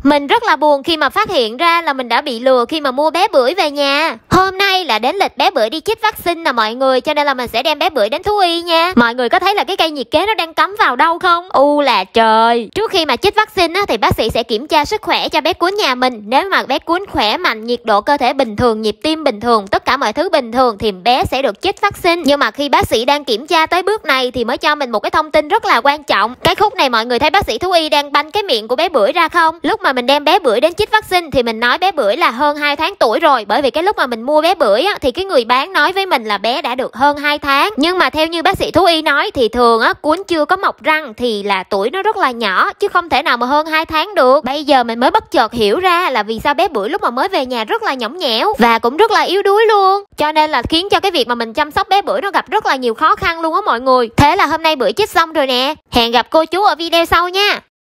Mình rất là buồn khi mà phát hiện ra là mình đã bị lừa khi mà mua bé bưởi về nhà. Hôm nay là đến lịch bé bưởi đi chích vaccine nè mọi người, cho nên là mình sẽ đem bé bưởi đến thú y nha. Mọi người có thấy là cái cây nhiệt kế nó đang cắm vào đâu không? Là trời. Trước khi mà chích vaccine á, thì bác sĩ sẽ kiểm tra sức khỏe cho bé cún nhà mình. Nếu mà bé cún khỏe mạnh, nhiệt độ cơ thể bình thường, nhịp tim bình thường, tất cả mọi thứ bình thường thì bé sẽ được chích vaccine. Nhưng mà khi bác sĩ đang kiểm tra tới bước này thì mới cho mình một cái thông tin rất là quan trọng. Cái khúc này mọi người thấy bác sĩ thú y đang banh cái miệng của bé bưởi ra không? Lúc mà mình đem bé bưởi đến chích vaccine thì mình nói bé bưởi là hơn 2 tháng tuổi rồi, bởi vì cái lúc mà mình mua bé bưởi á, thì cái người bán nói với mình là bé đã được hơn 2 tháng. Nhưng mà theo như bác sĩ thú y nói thì thường á, cún chưa có mọc răng thì là tuổi nó rất là nhỏ, chứ không thể nào mà hơn 2 tháng được. Bây giờ mình mới bất chợt hiểu ra là vì sao bé bưởi lúc mà mới về nhà rất là nhõng nhẽo và cũng rất là yếu đuối luôn, cho nên là khiến cho cái việc mà mình chăm sóc bé bưởi nó gặp rất là nhiều khó khăn luôn á mọi người. Thế là hôm nay bưởi chích xong rồi nè. Hẹn gặp cô chú ở video sau nha.